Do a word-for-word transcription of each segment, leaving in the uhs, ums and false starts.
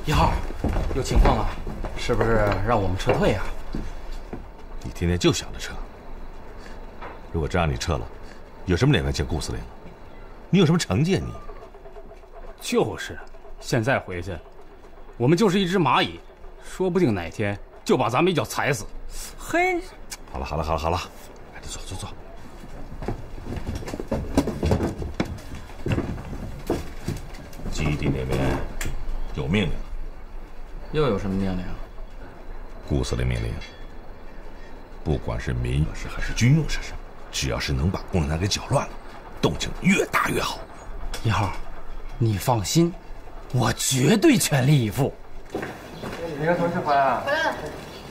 一号，有情况啊？是不是让我们撤退啊？ 你天天就想着撤。如果真让你撤了，有什么脸来见顾司令？你有什么成绩啊你？ 就是，现在回去，我们就是一只蚂蚁，说不定哪天就把咱们一脚踩死。 嘿， 好了好了好了好了，赶紧走走走。基地那边有命令。 又有什么命令？ 顾司令命令，不管是民用设施还是军用设施，只要是能把共产党给搅乱了，动静越大越好。 一号，你放心，我绝对全力以赴。 你跟同事回来了？ 回来了。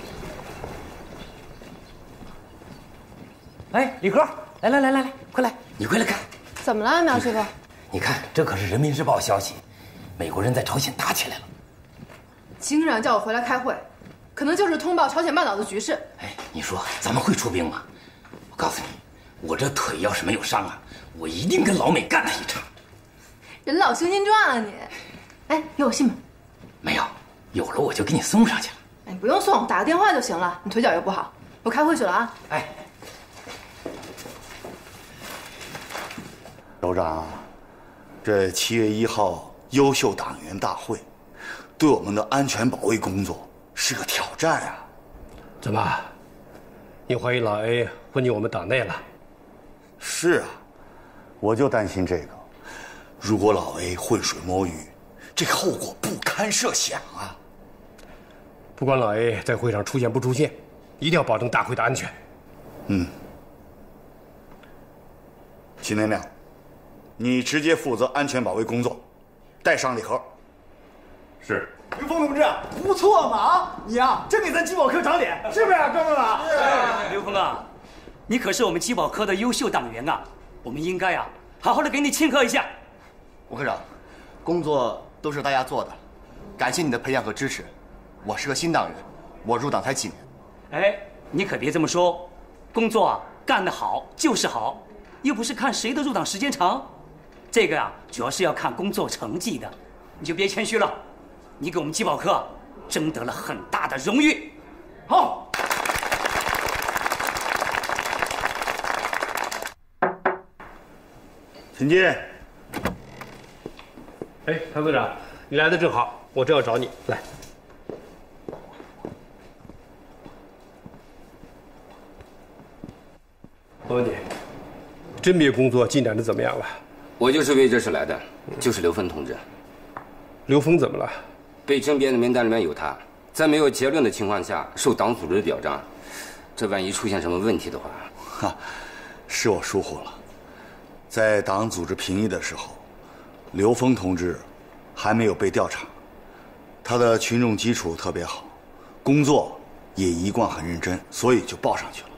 哎，李科，来来来来来，快来，你快来看。 怎么了，苗师傅？ 你看，这可是《人民日报》消息，美国人在朝鲜打起来了。 经常叫我回来开会，可能就是通报朝鲜半岛的局势。 哎，你说咱们会出兵吗？我告诉你，我这腿要是没有伤啊，我一定跟老美干他一场。 人老星星传了你。哎，有我信吗？ 没有，有了我就给你送上去了。 哎，不用送，打个电话就行了。你腿脚又不好，我开会去了啊。 哎， 首长，这七月一号优秀党员大会，对我们的安全保卫工作是个挑战啊！ 怎么，你怀疑老 A 混进我们党内了？ 是啊，我就担心这个。如果老 A 浑水摸鱼，这个后果不堪设想啊！ 不管老 A 在会上出现不出现，一定要保证大会的安全。 嗯，秦天亮，你直接负责安全保卫工作，带上礼盒。 是。 刘峰同志，不错嘛啊！你啊，真给咱机保科长脸，是不是啊，哥们儿啊？ 是。刘峰啊，你可是我们机保科的优秀党员啊，我们应该啊，好好的给你庆贺一下。 吴科长，工作都是大家做的，感谢你的培养和支持。我是个新党员，我入党才几年。 哎，你可别这么说，工作啊干得好就是好，又不是看谁的入党时间长，这个啊主要是要看工作成绩的，你就别谦虚了。你给我们机保科争得了很大的荣誉，好。 请进。 哎，谭科长，你来的正好，我正要找你。来，我问你，甄别工作进展的怎么样了？ 我就是为这事来的，就是刘峰同志。 刘峰怎么了？ 被甄别的名单里面有他，在没有结论的情况下受党组织的表彰，这万一出现什么问题的话， 哈，是我疏忽了。在党组织评议的时候，刘峰同志还没有被调查，他的群众基础特别好，工作也一贯很认真，所以就报上去了。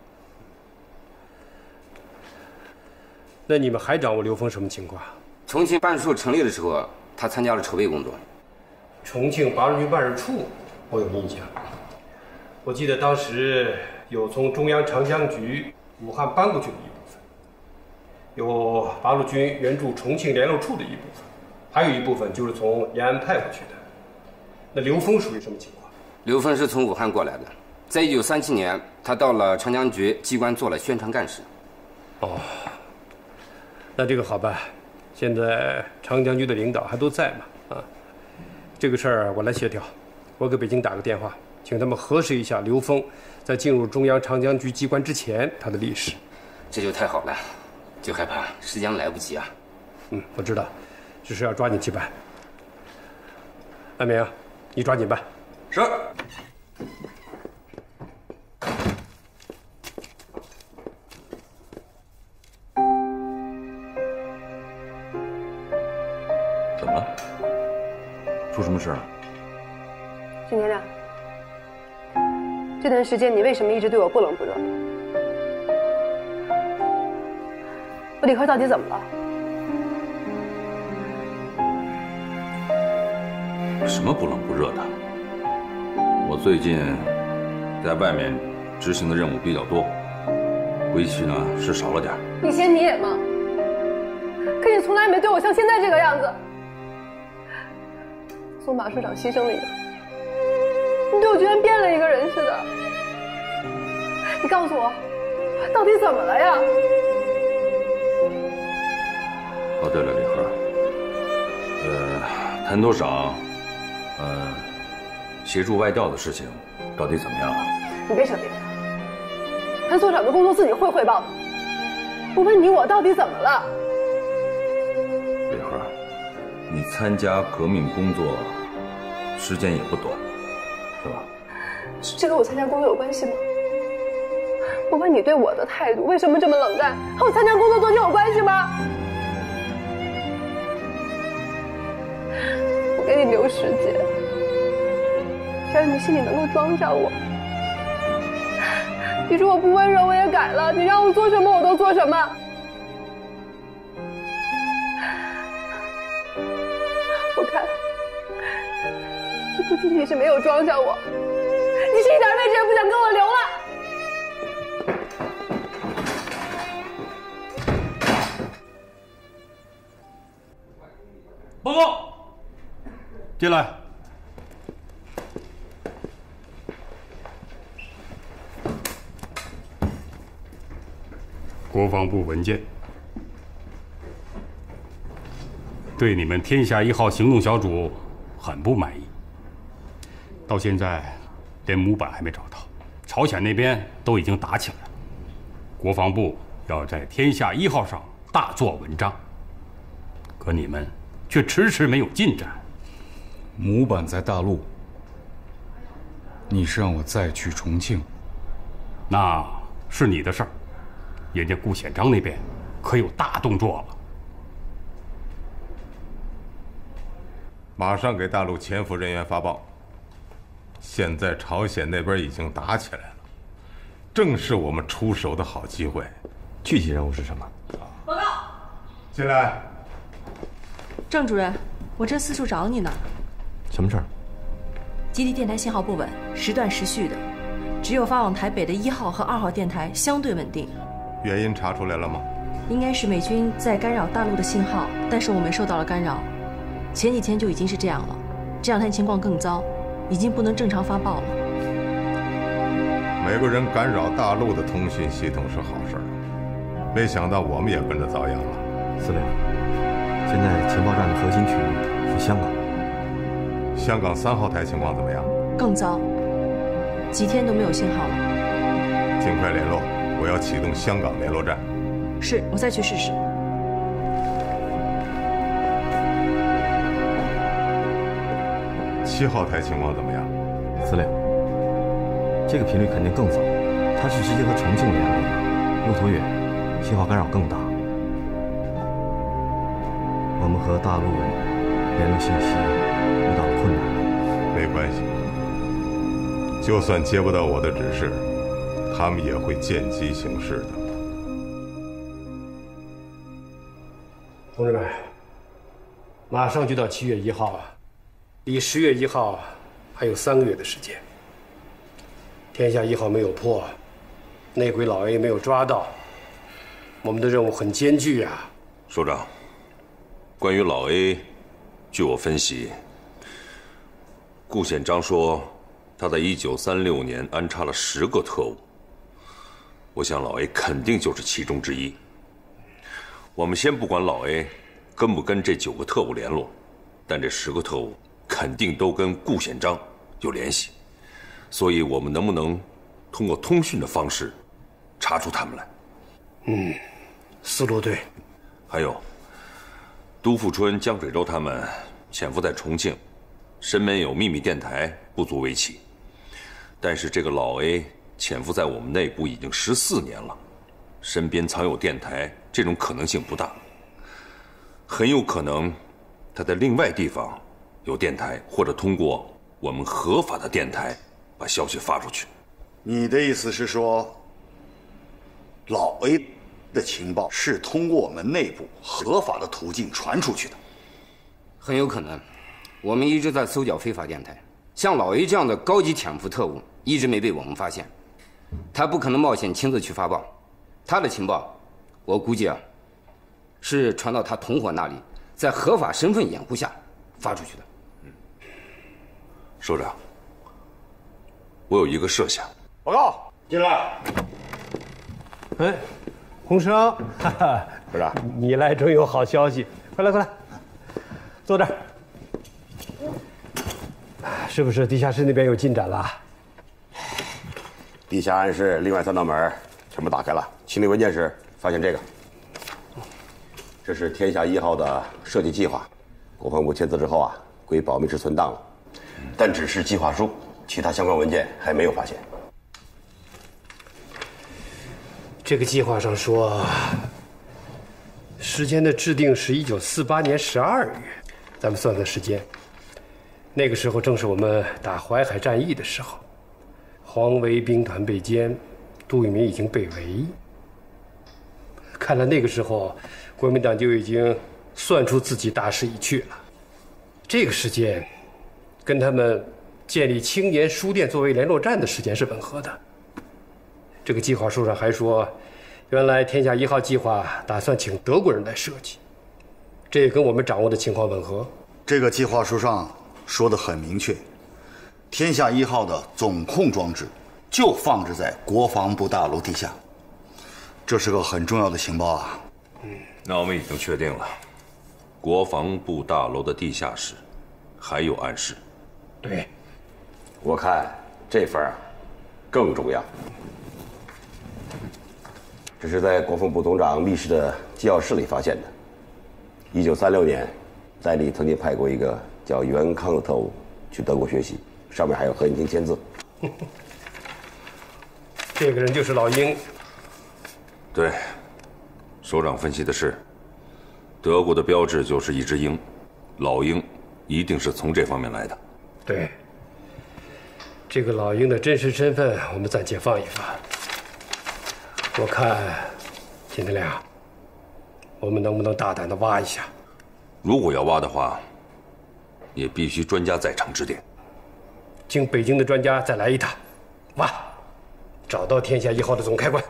那你们还掌握刘峰什么情况？ 重庆办事处成立的时候，他参加了筹备工作。 重庆八路军办事处，我有印象。我记得当时有从中央长江局武汉搬过去的一部分，有八路军援助重庆联络处的一部分，还有一部分就是从延安派过去的。那刘峰属于什么情况？ 刘峰是从武汉过来的，在一九三七年，他到了长江局机关做了宣传干事。 哦，那这个好办，现在长江局的领导还都在嘛？啊。这个事儿我来协调，我给北京打个电话，请他们核实一下刘峰在进入中央长江局机关之前他的历史。 这就太好了，就害怕时间来不及啊。 嗯，我知道，只是要抓紧去办。安明，你抓紧办。 是。 怎么了？出什么事了？ 金天亮，这段时间你为什么一直对我不冷不热？我李科到底怎么了？ 什么不冷不热的？我最近在外面执行的任务比较多，回去呢是少了点。 以前你也忙，可你从来没对我像现在这个样子。 送马社长牺牲了一个，你对我就像变了一个人似的。你告诉我，到底怎么了呀？ 哦，对了，李贺，呃，谭多赏，呃，协助外调的事情到底怎么样了？ 你别扯别的，谭所长的工作自己会汇报的。我问你，我到底怎么了？ 李贺，你参加革命工作时间也不短，是吧？ 这跟我参加工作有关系吗？我问你对我的态度为什么这么冷淡，和我参加工作多久有关系吗？我给你留时间，只要你心里能够装下我。你说我不温柔，我也改了；你让我做什么，我都做什么。我看你不仅仅是没有装下我，你是一点位置也不想跟我留了。 报告，进来。国防部文件，对你们天下一号行动小组很不满意。到现在，连模板还没找到，朝鲜那边都已经打起来了。国防部要在天下一号上大做文章，可你们却迟迟没有进展。 模板在大陆，你是让我再去重庆？ 那是你的事儿。人家顾显章那边可有大动作了， 马上给大陆潜伏人员发报。现在朝鲜那边已经打起来了，正是我们出手的好机会。 具体任务是什么？ 报告。 进来。 郑主任，我这四处找你呢。 什么事儿？ 基地电台信号不稳，时断时续的，只有发往台北的一号和二号电台相对稳定。 原因查出来了吗？ 应该是美军在干扰大陆的信号，但是我们受到了干扰。前几天就已经是这样了，这两天情况更糟，已经不能正常发报了。 美国人干扰大陆的通讯系统是好事儿，没想到我们也跟着遭殃了。 司令，现在情报站的核心区域是香港。 香港三号台情况怎么样？ 更糟，几天都没有信号了。 尽快联络。我要启动香港联络站。 是，我再去试试。 七号台情况怎么样？ 司令，这个频率肯定更糟，它是直接和重庆联络的，路途远，信号干扰更大。我们和大陆联络信息遇到了困难。 没关系，就算接不到我的指示，他们也会见机行事的。 同志们，马上就到七月一号了，离十月一号还有三个月的时间。天下一号没有破，内鬼老 A 没有抓到，我们的任务很艰巨啊。 首长，关于老 A， 据我分析，顾显章说他在一九三六年安插了十个特务。我想老 A 肯定就是其中之一。我们先不管老 A 跟不跟这九个特务联络，但这十个特务肯定都跟顾显章有联系，所以我们能不能通过通讯的方式查出他们来？ 嗯，思路对。 还有，杜富春、江水洲他们潜伏在重庆，身边有秘密电台，不足为奇。但是这个老 A 潜伏在我们内部已经十四年了，身边藏有电台，这种可能性不大。很有可能他在另外地方有电台，或者通过我们合法的电台把消息发出去。 你的意思是说，老 A 的情报是通过我们内部合法的途径传出去的？ 很有可能。我们一直在搜剿非法电台，像老 A 这样的高级潜伏特务一直没被我们发现，他不可能冒险亲自去发报。他的情报，我估计啊，是传到他同伙那里，在合法身份掩护下发出去的。 首长，我有一个设想。 报告， 进来。 哎，洪生，哈哈， 首长， 你来真有好消息，快来快来，坐这儿。是不是地下室那边有进展了？ 地下暗室另外三道门全部打开了，清理文件时发现这个，这是天下一号的设计计划，国防部签字之后啊，归保密室存档了，但只是计划书，其他相关文件还没有发现。 这个计划上说，时间的制定是一九四八年十二月，咱们算算时间，那个时候正是我们打淮海战役的时候，黄维兵团被歼，杜聿明已经被围。看来那个时候，国民党就已经算出自己大势已去了。这个时间，跟他们建立青年书店作为联络站的时间是吻合的。这个计划书上还说，原来天下一号计划打算请德国人来设计，这也跟我们掌握的情况吻合。 这个计划书上说得很明确，天下一号的总控装置就放置在国防部大楼地下，这是个很重要的情报啊。 嗯，那我们已经确定了，国防部大楼的地下室还有暗室。 对， 我看这份啊更重要。这是在国防部总长密室的机要室里发现的。一九三六年，在里曾经派过一个叫袁康的特务去德国学习，上面还有何应钦签字。 这个人就是老鹰。 对，首长分析的是，德国的标志就是一只鹰，老鹰一定是从这方面来的。 对，这个老鹰的真实身份，我们暂且放一放。我看，金德亮，我们能不能大胆的挖一下？ 如果要挖的话，也必须专家在场指点。 请北京的专家再来一趟，挖，找到天下一号的总开关。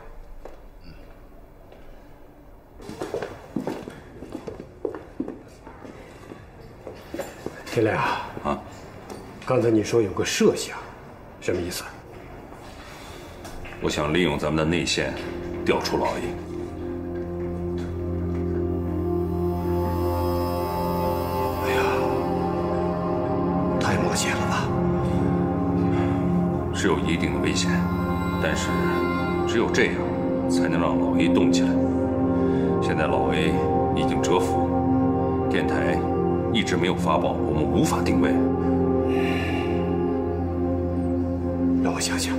天亮啊， 刚才你说有个设想，什么意思？ 我想利用咱们的内线，调出老鹰。 哎呀，太冒险了吧！ 是有一定的危险，但是只有这样，才能让老 A 动起来。现在老 A 已经蛰伏，电台一直没有发报，我们无法定位。 让我想想。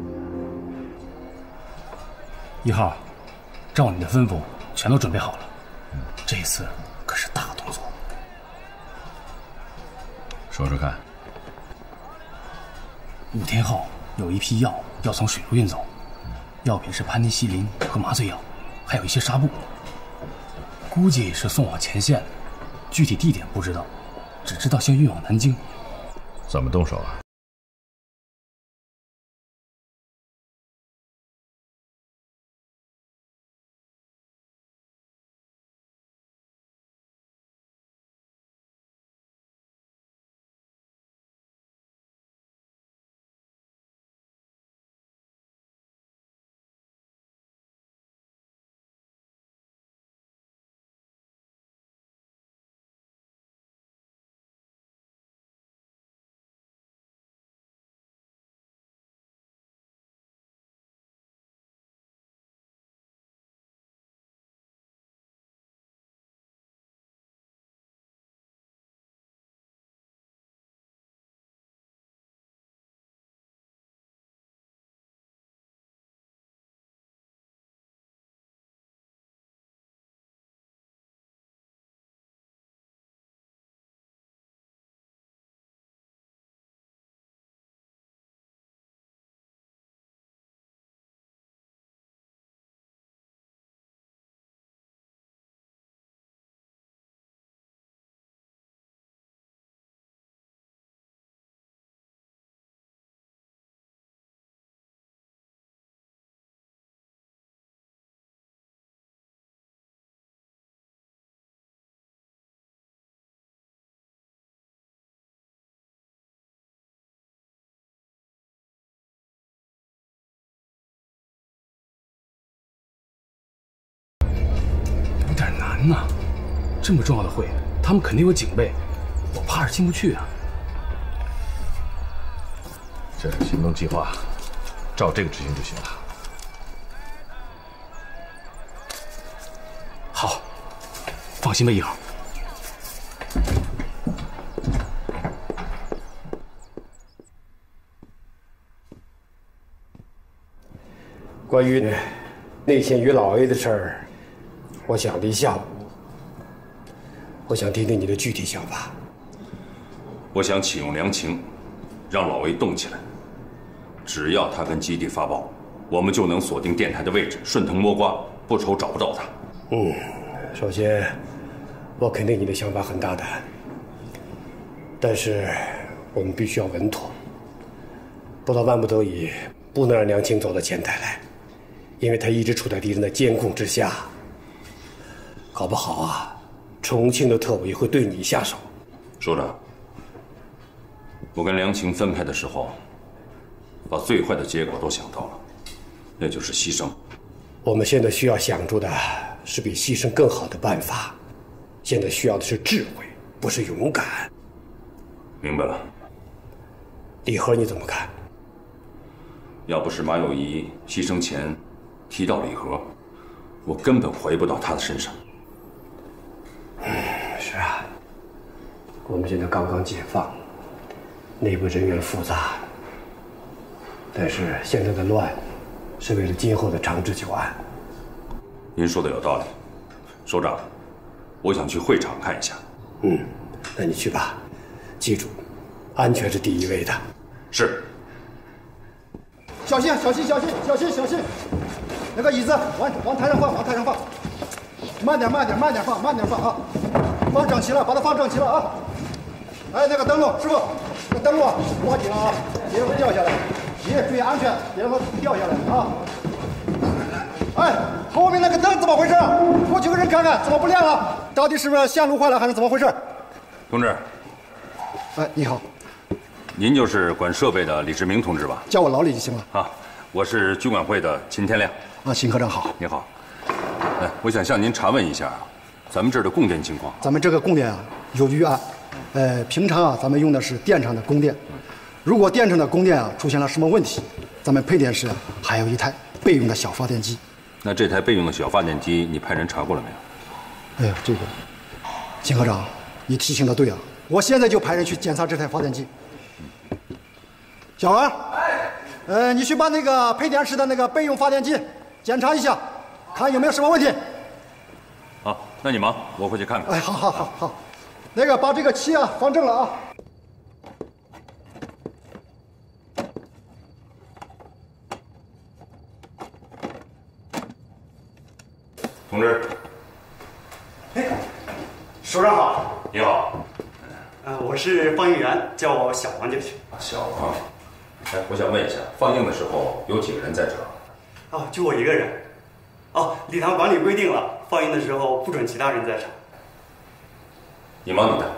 一号，照你的吩咐，全都准备好了。这次可是大动作。 说说看。 五天后有一批药要从水路运走，药品是盘尼西林和麻醉药，还有一些纱布，估计是送往前线的，具体地点不知道，只知道先运往南京。 怎么动手啊？ 人呢？这么重要的会，他们肯定有警备，我怕是进不去啊。 这是行动计划，照这个执行就行了。 好，放心吧，一号。 关于内线与老 A 的事儿，我想了一下午，我想听听你的具体想法。 我想启用梁晴，让老 A 动起来。只要他跟基地发报，我们就能锁定电台的位置，顺藤摸瓜，不愁找不到他。 嗯，首先，我肯定你的想法很大胆，但是我们必须要稳妥，不到万不得已，不能让梁晴走到前台来。因为他一直处在敌人的监控之下，搞不好啊，重庆的特务也会对你下手。 首长，我跟梁晴分配的时候，把最坏的结果都想到了，那就是牺牲。 我们现在需要想出的是比牺牲更好的办法，现在需要的是智慧，不是勇敢。 明白了。 李和你怎么看？ 要不是马有仪牺牲前提到李和，我根本怀疑不到他的身上。 嗯，是啊，我们现在刚刚解放，内部人员复杂，但是现在的乱，是为了今后的长治久安。 您说的有道理，首长，我想去会场看一下。 嗯，那你去吧，记住，安全是第一位的。 是。 小心，小心，小心，小心，小心！那个椅子往往台上放，往台上放，慢点，慢点，慢点放，慢点放啊！放整齐了，把它放整齐了啊！哎，那个灯笼，师傅，那灯笼握紧啊，别让它掉下来，别注意安全，别让它掉下来啊！哎，后面那个灯怎么回事？过去个人看看，怎么不亮了？到底是不是线路坏了，还是怎么回事？ 同志， 哎，你好， 您就是管设备的李志明同志吧？ 叫我老李就行了。 啊，我是军管会的秦天亮。 啊，秦科长好。 你好。哎，我想向您查问一下，咱们这儿的供电情况。 咱们这个供电啊有预案，呃，平常啊咱们用的是电厂的供电，如果电厂的供电啊出现了什么问题，咱们配电室啊还有一台备用的小发电机。 那这台备用的小发电机，你派人查过了没有？ 哎呀，这个，秦科长，你提醒的对啊，我现在就派人去检查这台发电机。小王，呃，你去把那个配电室的那个备用发电机检查一下，看有没有什么问题。 好，那你忙，我回去看看。 哎，好好好好，那个把这个漆啊放正了啊。 同志， 哎，首长好。 你好。 呃，我是放映员，叫我小王就行。 小王，哎，我想问一下，放映的时候有几个人在场？ 哦，就我一个人。哦，礼堂管理规定了，放映的时候不准其他人在场。 你忙你的。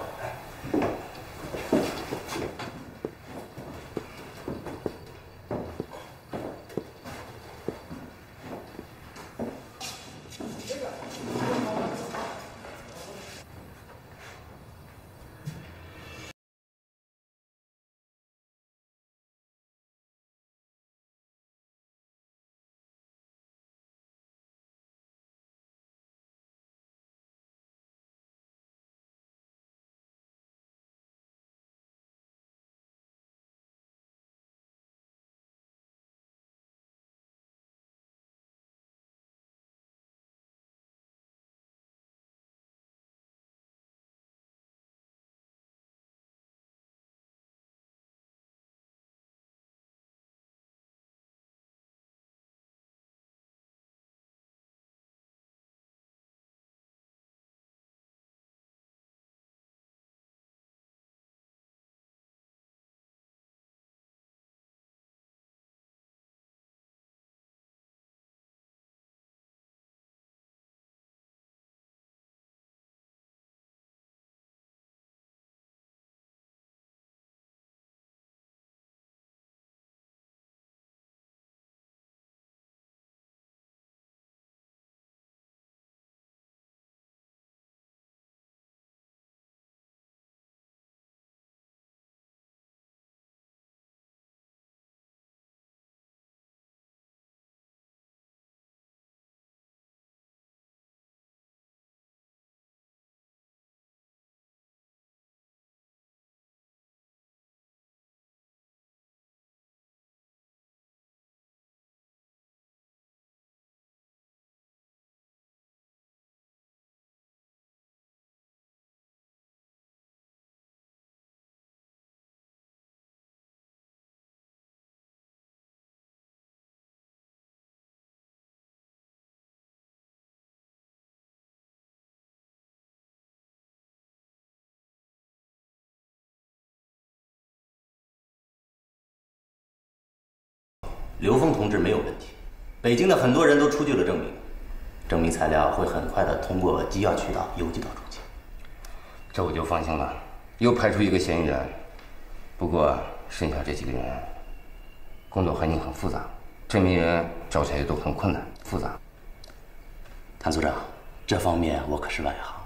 刘峰同志没有问题，北京的很多人都出具了证明，证明材料会很快的通过机要渠道邮寄到重庆。 这我就放心了，又排除一个嫌疑人。不过剩下这几个人，工作环境很复杂，这名人找起来都很困难复杂。 谭所长，这方面我可是外行，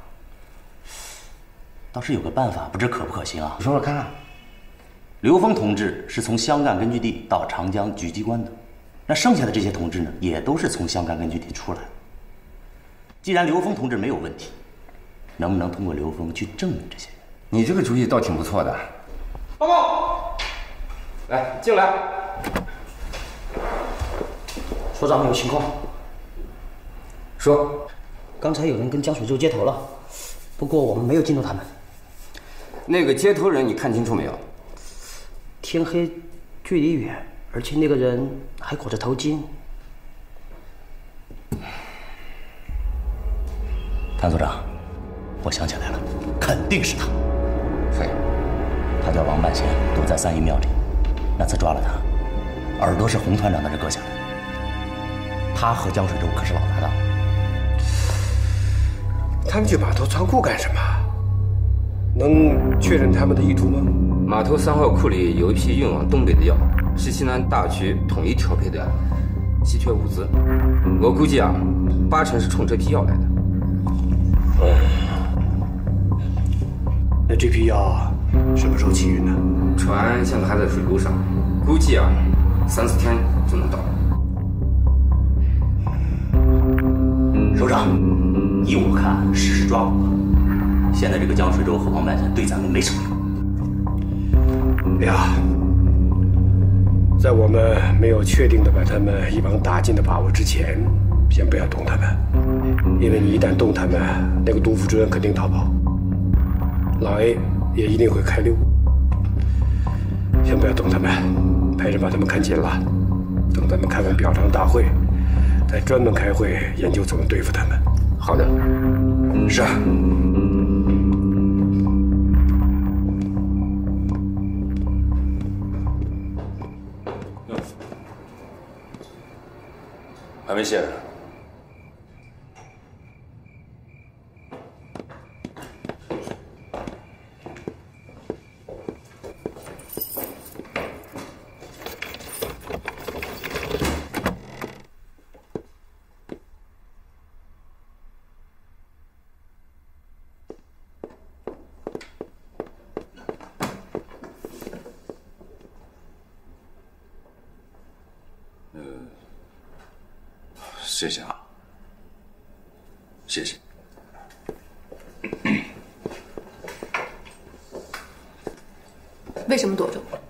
倒是有个办法，不知可不可行啊？ 你说说看啊。 刘峰同志是从湘赣根据地到长江局机关的，那剩下的这些同志呢，也都是从湘赣根据地出来的。既然刘峰同志没有问题，能不能通过刘峰去证明这些人？ 你这个主意倒挺不错的。 报告， 来进来。 所长，有情况。 说， 刚才有人跟江水洲接头了，不过我们没有进入他们。 那个接头人你看清楚没有？ 天黑，距离远，而且那个人还裹着头巾。 谭所长，我想起来了，肯定是他。 谁？ 他叫王半仙，躲在三义庙里。那次抓了他，耳朵是洪团长那儿割下来的。他和江水洲可是老搭档。 他们去码头仓库干什么？能确认他们的意图吗？ 码头三号库里有一批运往东北的药，是西南大区统一调配的稀缺物资。我估计啊，八成是冲这批药来的。 哦，那这批药什么时候起运呢？ 船现在还在水路上，估计啊，三四天就能到。 首长，依我看，试试抓捕吧。现在这个江水洲和王半仙对咱们没什么用。 哎呀，在我们没有确定的把他们一网打尽的把握之前，先不要动他们，因为你一旦动他们，那个杜副主任肯定逃跑，老 A 也一定会开溜。先不要动他们，派人把他们看紧了，等他们开完表彰大会，再专门开会研究怎么对付他们。 好的， 是。 还没卸。谢谢啊，谢谢。 为什么躲着我？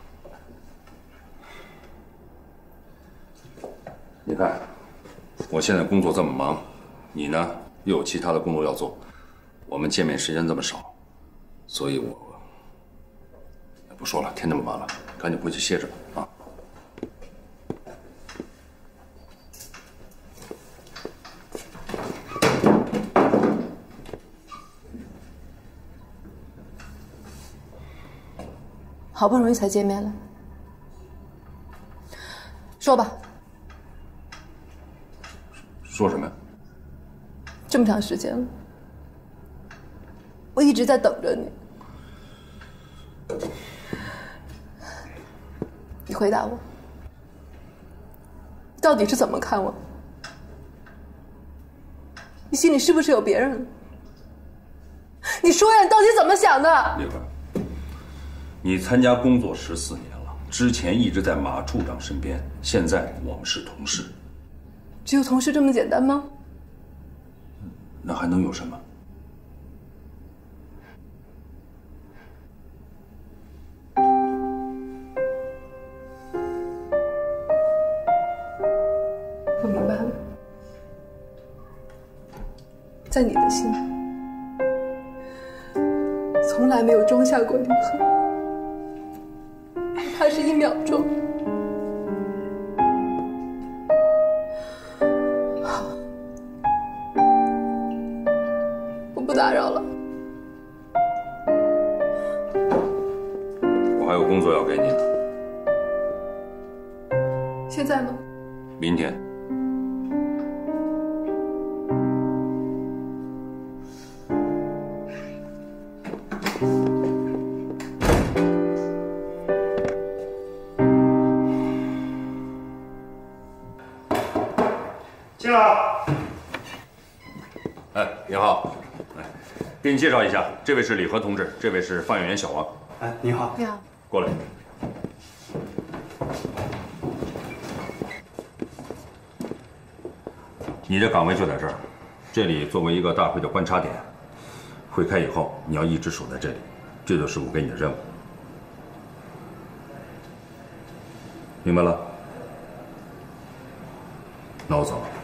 你看，我现在工作这么忙，你呢又有其他的工作要做，我们见面时间这么少，所以我不说了，天这么晚了，赶紧回去歇着吧啊。 好不容易才见面了，说吧。 说什么呀？ 这么长时间了，我一直在等着你。你回答我，到底是怎么看我？你心里是不是有别人了？你说呀，你到底怎么想的？ 丽华，你参加工作十四年了，之前一直在马处长身边，现在我们是同事。 只有同事这么简单吗？ 那还能有什么？ 我明白了，在你的心从来没有种下过离合，哪怕是一秒钟。好，我不打扰了。 我还有工作要给你呢。 现在呢？ 明天。 进来。 哎，您好，哎，给你介绍一下，这位是李和同志，这位是放映员小王。 哎，你好。 你好。 过来。你这岗位就在这儿，这里作为一个大会的观察点，会开以后你要一直守在这里，这就是我给你的任务。明白了？那我走了。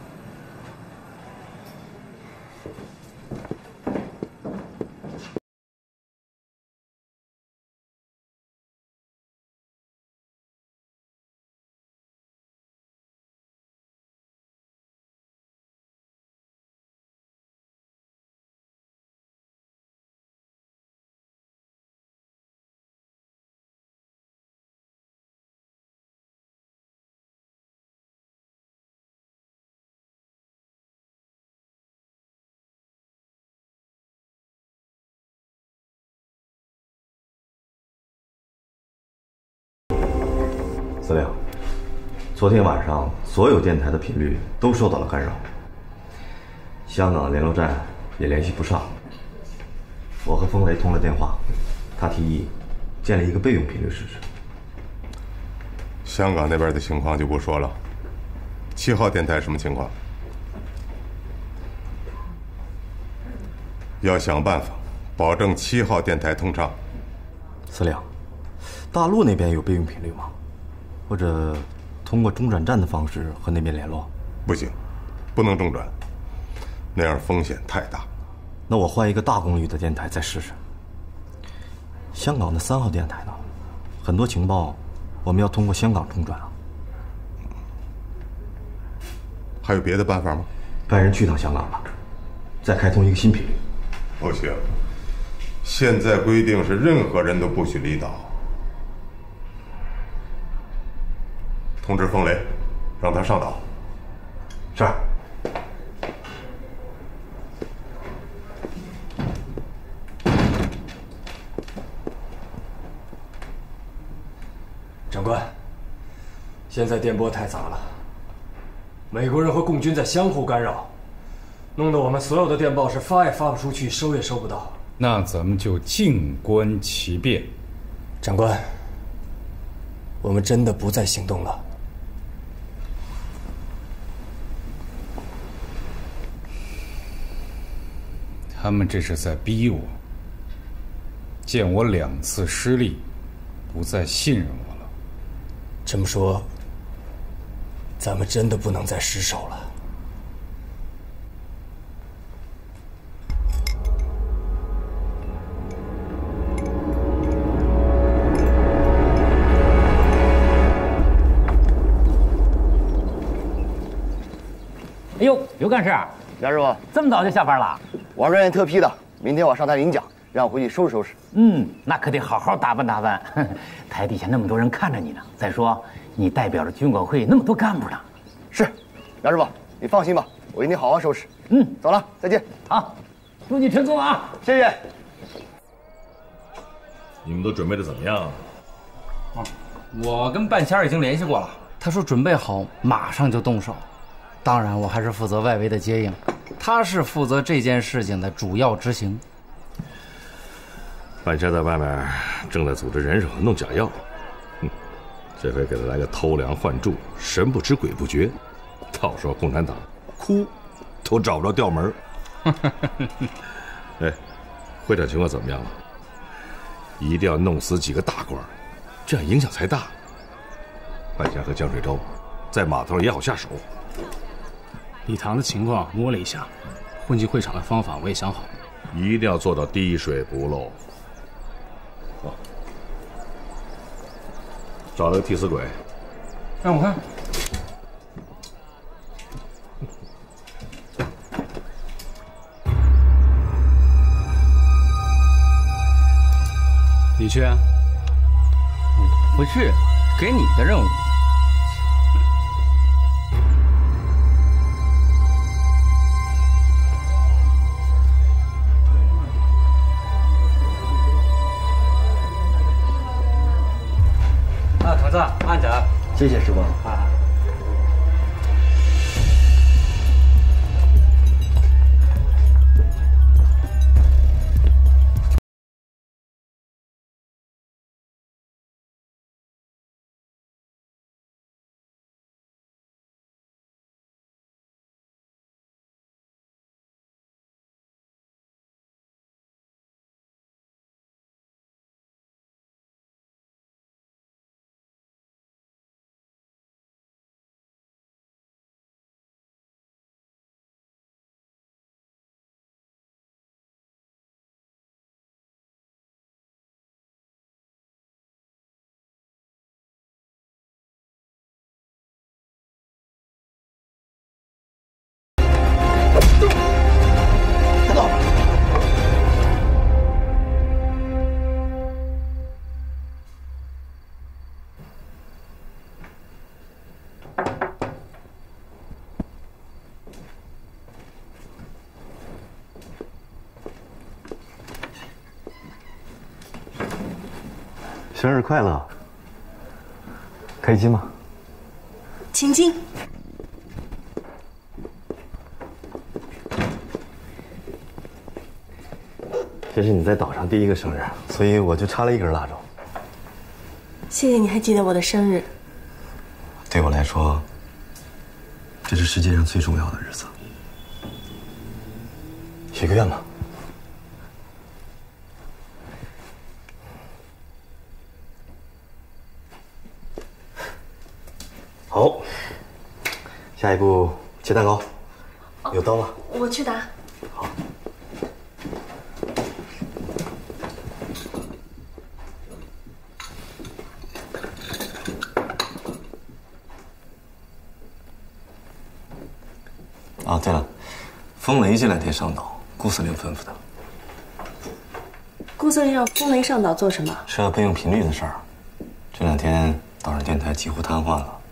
司令，昨天晚上所有电台的频率都受到了干扰，香港联络站也联系不上。我和风雷通了电话，他提议建立一个备用频率试试。 香港那边的情况就不说了，七号电台什么情况？要想办法保证七号电台通畅。 司令，大陆那边有备用频率吗？或者通过中转站的方式和那边联络？ 不行，不能中转，那样风险太大。 那我换一个大功率的电台再试试。香港的三号电台呢？很多情报我们要通过香港中转啊。 还有别的办法吗？ 派人去趟香港吧，再开通一个新频率。 不行，现在规定是任何人都不许离岛。通知风雷，让他上岛。 是。 长官，现在电波太杂了，美国人和共军在相互干扰，弄得我们所有的电报是发也发不出去，收也收不到。 那咱们就静观其变。 长官，我们真的不再行动了。 他们这是在逼我，见我两次失利，不再信任我了。 这么说，咱们真的不能再失手了。 哎呦，刘干事， 梁师傅， 这么早就下班了？ 王专员特批的，明天我上台领奖，让我回去收拾收拾。 嗯，那可得好好打扮打扮。台底下那么多人看着你呢。再说，你代表着军管会那么多干部呢。 是，梁师傅，你放心吧，我一定好好收拾。 嗯， 走了，再见。 好，祝你成功啊！ 谢谢。 你们都准备的怎么样啊？ 我跟半仙儿已经联系过了，他说准备好，马上就动手。当然，我还是负责外围的接应，他是负责这件事情的主要执行。 半仙在外面正在组织人手弄假药，哼，这回给他来个偷梁换柱，神不知鬼不觉，到时候共产党哭都找不着调门。哎，会场情况怎么样了？一定要弄死几个大官，这样影响才大。半仙和江水洲在码头也好下手。 礼堂的情况摸了一下，混进会场的方法我也想好， 一定要做到滴水不漏。走，找了个替死鬼， 让我看。你去啊？ 不是，给你的任务。 谢谢师傅啊。 生日快乐！开心吗？ 请进。 这是你在岛上第一个生日，所以我就插了一根蜡烛。 谢谢你还记得我的生日。 对我来说，这是世界上最重要的日子。许个愿吧。好，下一步切蛋糕，有刀吗？ 我去拿。 好。啊，对了，风雷这两天上岛，顾司令吩咐的。 顾司令让风雷上岛做什么？ 设备用频率的事儿。这两天岛上电台几乎瘫痪了。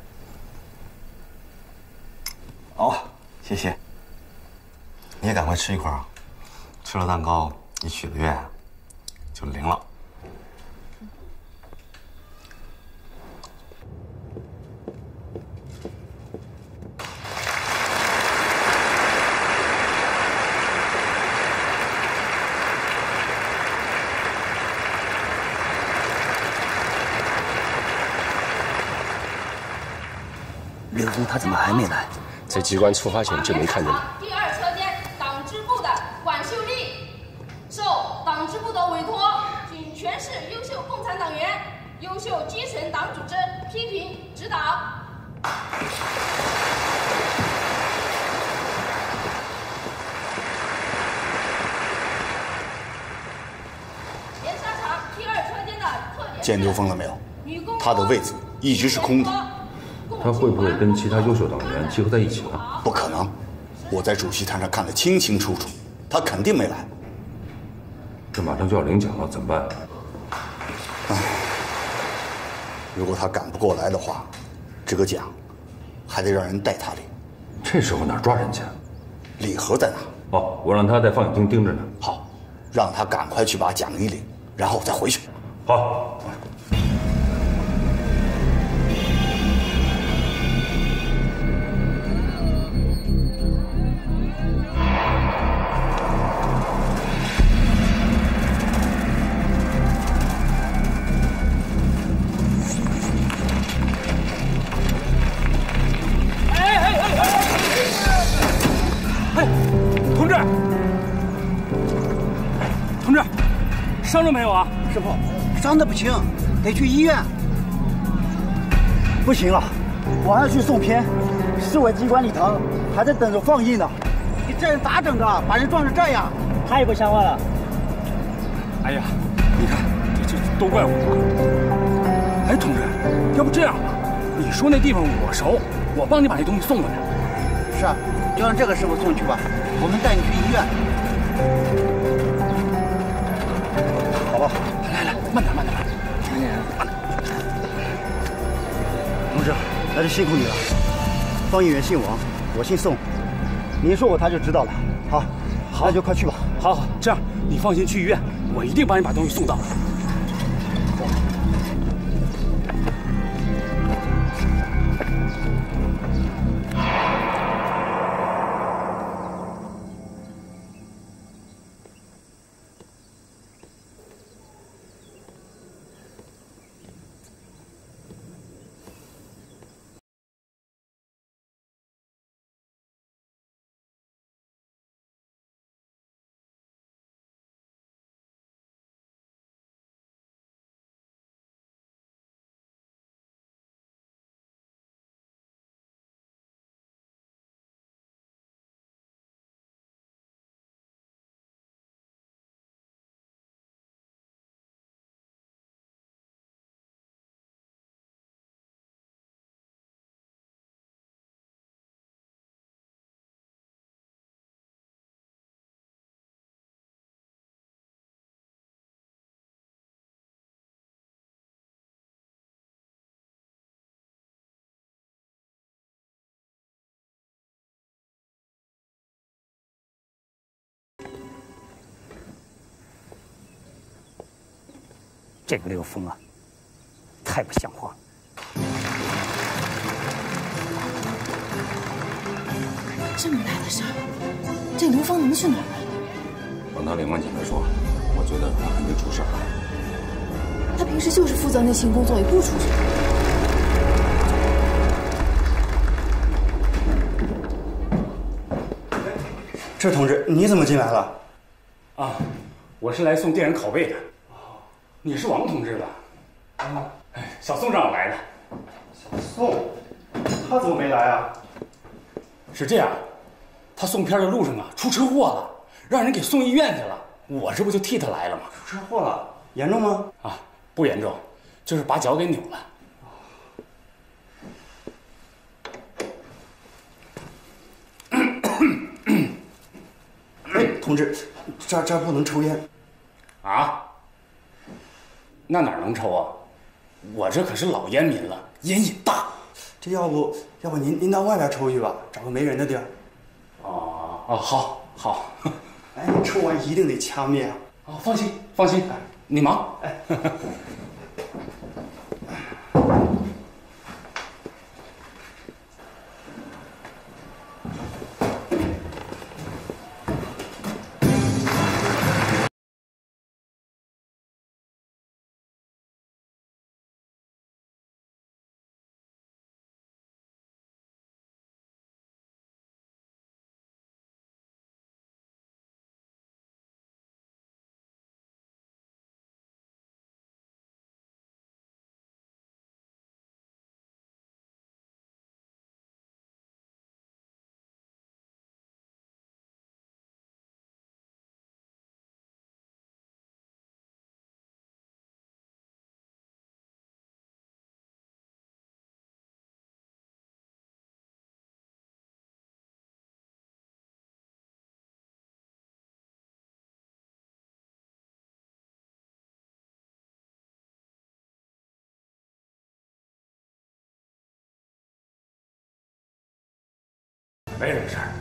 好，谢谢。你也赶快吃一块啊！吃了蛋糕，你许的愿就灵了。 刘峰他怎么还没来？ 在机关出发前就能看见他。 第二车间党支部的管秀丽，受党支部的委托，请全市优秀共产党员、优秀基层党组织批评指导。连沙场第二车间的特点。 见刘峰了没有？他的位子一直是空的。 他会不会跟其他优秀党员集合在一起呢？ 不可能，我在主席台上看得清清楚楚，他肯定没来。 这马上就要领奖了，怎么办？ 唉，如果他赶不过来的话，这个奖还得让人代他领。 这时候哪抓人去？ 礼盒在哪？ 哦，我让他在放映厅盯着呢。 好，让他赶快去把奖一领，然后再回去。 好。 伤着没有啊， 师傅？伤得不轻，得去医院。不行了，我还要去送片，市委机关礼堂还在等着放映呢。你这人咋整的？把人撞成这样，太不像话了。 哎呀，你看，这这都怪我。哎，同志，要不这样吧，你说那地方我熟，我帮你把那东西送过来。 是啊，就让这个师傅送去吧，我们带你去医院。好吧， 来来来，慢点慢点，慢点。 同志，那就辛苦你了。放映员姓王，我姓宋，您说过他就知道了。好，好，那就快去吧。 好好，这样你放心去医院，我一定帮你把东西送到。 这个刘峰啊，太不像话了。 这么大的事儿，这刘峰能去哪儿啊？ 等他领完检再说，我觉得他肯定出事了。 他平时就是负责内勤工作，也不出事。 这同志，你怎么进来了？ 啊，我是来送电影拷贝的。你是王同志吧？啊，哎，小宋让我来的。 小宋，他怎么没来啊？ 是这样，他送片的路上啊出车祸了，让人给送医院去了。我这不就替他来了吗？ 出车祸了，严重吗？ 啊，不严重，就是把脚给扭了。 哎，同志，这儿这儿不能抽烟。 啊？那哪能抽啊？我这可是老烟民了，烟瘾大。 这要不要不您您到外边抽去吧，找个没人的地儿。 哦哦，好，好。 哎，抽完一定得掐灭啊！ 哦，放心，放心，你忙。 哎。 没什么事儿。